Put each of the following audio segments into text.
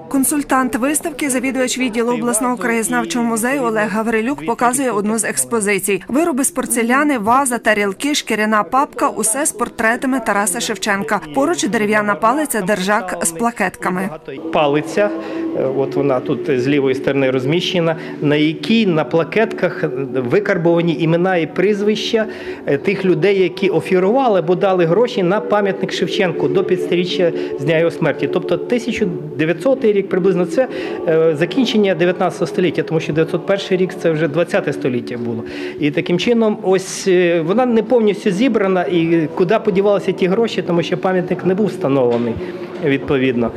Консультант виставки, завідувач відділу обласного краєзнавчого музею Олег Гаврилюк показує одну з експозицій. Вироби з порцеляни, ваза, тарілки, шкіряна папка – усе з портретами Тараса Шевченка. Поруч дерев'яна палиця, держак з плакетками. Палиця, от вона тут з лівої сторони розміщена, на якій на плакетках викарбовані імена і прізвища тих людей, які офірували або дали гроші на пам'ятник Шевченку до 500-річчя з дня його смерті. Тобто 1900 рік приблизно це закінчення 19 століття, тому що 901 рік це вже 20 століття було. І таким чином ось вона не повністю зібрана, і куди подівалися ті гроші, тому що пам'ятник не був встановлений відповідно.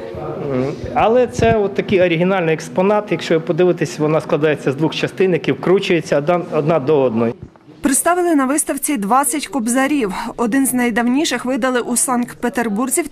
Але це от такий оригінальний експонат, якщо подивитись, вона складається з двох частин, які вкручуються одна до одної. Представили на виставці 20 кобзарів. Один з найдавніших видали у Санкт-Петербурзі в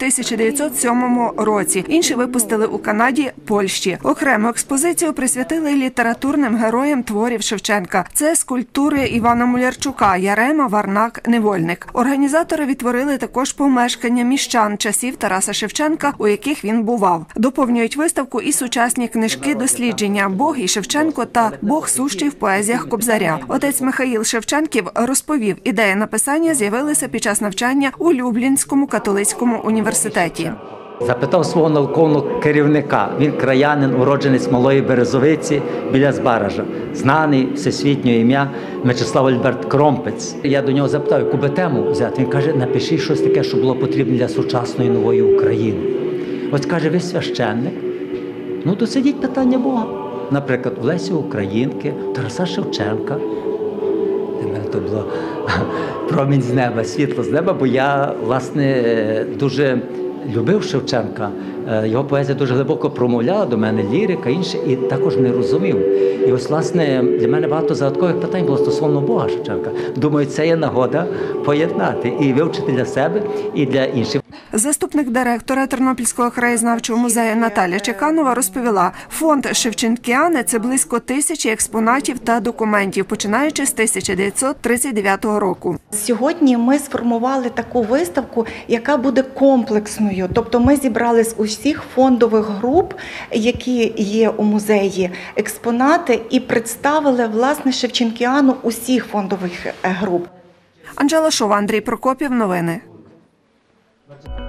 1907 році. Інші випустили у Канаді, Польщі. Окрему експозицію присвятили літературним героям творів Шевченка. Це скульптури Івана Мулярчука, Ярема, Варнак, Невольник. Організатори відтворили також помешкання міщан часів Тараса Шевченка, у яких він бував. Доповнюють виставку і сучасні книжки дослідження «Бог і Шевченко» та «Бог сущий в поезіях Кобзаря». Отець Михаїл Шевченків розповів, ідея написання з'явилася під час навчання у Люблінському католицькому університеті. Запитав свого наукового керівника. Він краянин, уродженець Малої Березовиці біля Збаража. Знаний всесвітнє ім'я Мечислав Альберт Кромпець. Я до нього запитав, яку би тему взяти. Він каже, напишіть щось таке, що було потрібно для сучасної нової України. Ось каже, ви священник, ну досидіть питання Бога. Наприклад, в Лесі Українки, Тараса Шевченка. Для мене то було промінь з неба, світло з неба, бо я, власне, дуже любив Шевченка. Його поезія дуже глибоко промовляла до мене, лірика, інше, і також не розумів. І ось, власне, для мене багато загадкових питань було стосовно Бога Шевченка. Думаю, це є нагода поєднати і вивчити для себе, і для інших. Заступник директора Тернопільського краєзнавчого музею Наталя Чеканова розповіла, фонд «Шевченкіани» – це близько 1000 експонатів та документів, починаючи з 1939 року. Сьогодні ми сформували таку виставку, яка буде комплексною. Тобто ми зібрали з усіх фондових груп, які є у музеї, експонати і представили, власне, Шевченкіану усіх фондових груп. Анжела Шова, Андрій Прокопів. Новини.